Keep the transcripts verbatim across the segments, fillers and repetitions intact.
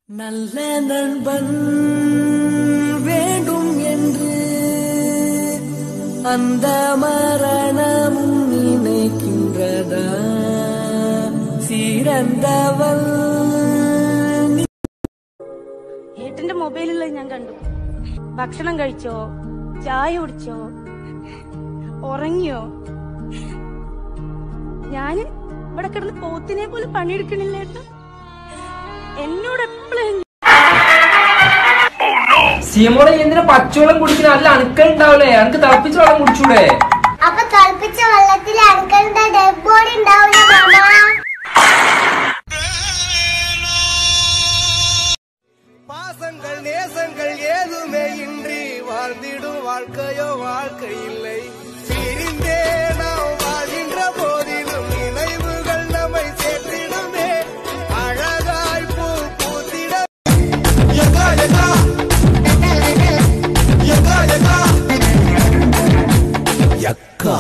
நல்ல நண்பன் வேண்டும் என்று அந்த மரணமும் நினைக்கின்றதா சிறந்தவள் ഏട്ടന്റെ മൊബൈലിൽ ഞാൻ കണ്ടു. ഭക്ഷണം കഴിച്ചോ, ചായ കുടിച്ചോ, ഉറങ്ങിയോ? ഞാന് ഇവിടെ കിടന്ന് പോത്തിനെ പോലെ പണിയെടുക്കണില്ല ഏട്ടാ. എന്നോട് എപ്പോഴും സീമോളെ എന്തിനാ പച്ചവെള്ളം കുടിക്കുന്ന? നല്ല അണുക്കൾ ഉണ്ടാവില്ലേ? അനക്ക് തിളപ്പിച്ച വെള്ളം കുടിച്ചൂടെ? അപ്പൊ തിളപ്പിച്ച വെള്ളത്തിൽ അണുക്കളുടെ ഡെഡ് ബോഡി ഉണ്ടാവില്ല മാമ. பாசங்கள் நேசங்கள் ஏதுமே இன்றி வாழ்ந்திடும் வாழ்க்கையோ வாழ்க்கை இல்லை. பிரிந்தே நாம் வாழ்கின்ற போதிலும் நினைவுகள் நம்மை சேர்த்திடுமே அழகாய் பூ பூத்திட. யக்கா யக்கா யக்கா யக்கா யக்கா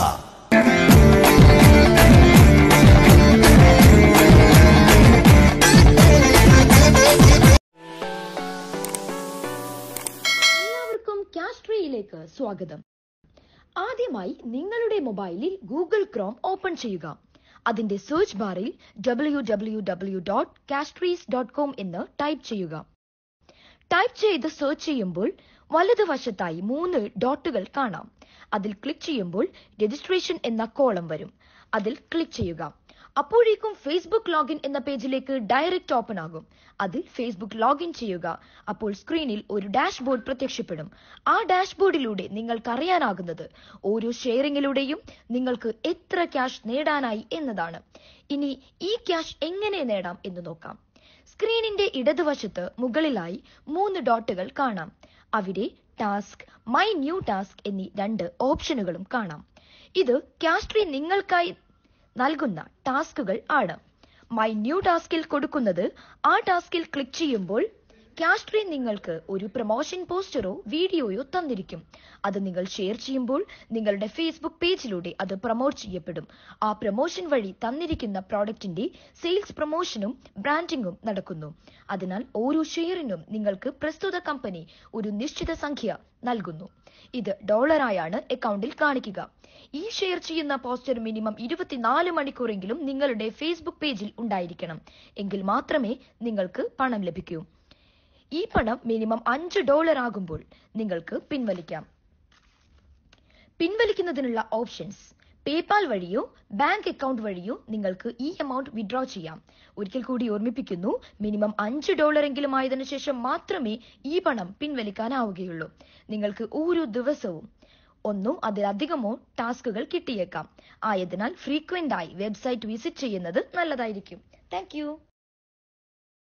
കാസ്ട്രിയിലേക്ക് സ്വാഗതം. ആദ്യമായി നിങ്ങളുടെ മൊബൈലിൽ ഗൂഗിൾ ക്രോം ഓപ്പൺ ചെയ്യുക. അതിന്റെ സെർച്ച് ബാറിൽ W W W dot Castries dot com എന്ന് ടൈപ്പ് ചെയ്യുക. ടൈപ്പ് ചെയ്ത് സെർച്ച് ചെയ്യുമ്പോൾ വലതുവശത്തായി മൂന്ന് ഡോട്ടുകൾ കാണാം. അതിൽ ക്ലിക്ക് ചെയ്യുമ്പോൾ രജിസ്ട്രേഷൻ എന്ന കോളം വരും. അതിൽ ക്ലിക്ക് ചെയ്യുക. അപ്പോഴേക്കും ഫേസ്ബുക്ക് ലോഗിൻ എന്ന പേജിലേക്ക് ഡയറക്റ്റ് ഓപ്പൺ ആകും. അതിൽ ഫേസ്ബുക്ക് ലോഗിൻ ചെയ്യുക. അപ്പോൾ സ്ക്രീനിൽ ഒരു ഡാഷ്ബോർഡ് പ്രത്യക്ഷപ്പെടും. ആ ഡാഷ്ബോർഡിലൂടെ നിങ്ങൾക്ക് അറിയാനാകുന്നത് ഓരോ ഷെയറിങ്ങിലൂടെയും നിങ്ങൾക്ക് എത്ര ക്യാഷ് നേടാനായി എന്നതാണ്. ഇനി ഈ ക്യാഷ് എങ്ങനെ നേടാം എന്ന് നോക്കാം. സ്ക്രീനിന്റെ ഇടതുവശത്ത് മുകളിലായി മൂന്ന് ഡോട്ടുകൾ കാണാം. അവിടെ ടാസ്ക്, മൈ ന്യൂ ടാസ്ക് എന്നീ രണ്ട് ഓപ്ഷനുകളും കാണാം. ഇത് കാസ്ട്രി നിങ്ങൾക്കായി നൽകുന്ന ടാസ്കുകൾ ആണ്. മൈ ന്യൂ ടാസ്കിൽ കൊടുക്കുന്നത് ആ ടാസ്കിൽ ക്ലിക്ക് ചെയ്യുമ്പോൾ കാസ്ട്രി നിങ്ങൾക്ക് ഒരു പ്രൊമോഷൻ പോസ്റ്ററോ വീഡിയോയോ തന്നിരിക്കും. അത് നിങ്ങൾ ഷെയർ ചെയ്യുമ്പോൾ നിങ്ങളുടെ ഫേസ്ബുക്ക് പേജിലൂടെ അത് പ്രൊമോട്ട് ചെയ്യപ്പെടും. ആ പ്രൊമോഷൻ വഴി തന്നിരിക്കുന്ന പ്രോഡക്റ്റിന്റെ സെയിൽസ് പ്രൊമോഷനും ബ്രാൻഡിംഗും നടക്കുന്നു. അതിനാൽ ഓരോ ഷെയറിനും നിങ്ങൾക്ക് പ്രസ്തുത കമ്പനി ഒരു നിശ്ചിത സംഖ്യ നൽകുന്നു. ഇത് ഡോളറായാണ് അക്കൗണ്ടിൽ കാണിക്കുക. ഈ ഷെയർ ചെയ്യുന്ന പോസ്റ്റർ മിനിമം ഇരുപത്തിനാല് മണിക്കൂറെങ്കിലും നിങ്ങളുടെ ഫേസ്ബുക്ക് പേജിൽ ഉണ്ടായിരിക്കണം. എങ്കിൽ മാത്രമേ നിങ്ങൾക്ക് പണം ലഭിക്കൂ. ഈ പണം മിനിമം അഞ്ച് ഡോളർ ആകുമ്പോൾ നിങ്ങൾക്ക് പിൻവലിക്കാം. പിൻവലിക്കുന്നതിനുള്ള ഓപ്ഷൻസ് പേപാൽ വഴിയോ ബാങ്ക് അക്കൗണ്ട് വഴിയോ നിങ്ങൾക്ക് ഈ എമൗണ്ട് വിഡ്രോ ചെയ്യാം. ഒരിക്കൽ കൂടി ഓർമ്മിപ്പിക്കുന്നു, മിനിമം അഞ്ച് ഡോളർ എങ്കിലും ആയതിനു ശേഷം മാത്രമേ ഈ പണം പിൻവലിക്കാനാവുകയുള്ളൂ. നിങ്ങൾക്ക് ഓരോ ദിവസവും ഒന്നോ അതിലധികമോ ടാസ്കുകൾ കിട്ടിയേക്കാം. ആയതിനാൽ ഫ്രീക്വന്റ് ആയി വെബ്സൈറ്റ് വിസിറ്റ് ചെയ്യുന്നത് നല്ലതായിരിക്കും. Thank U.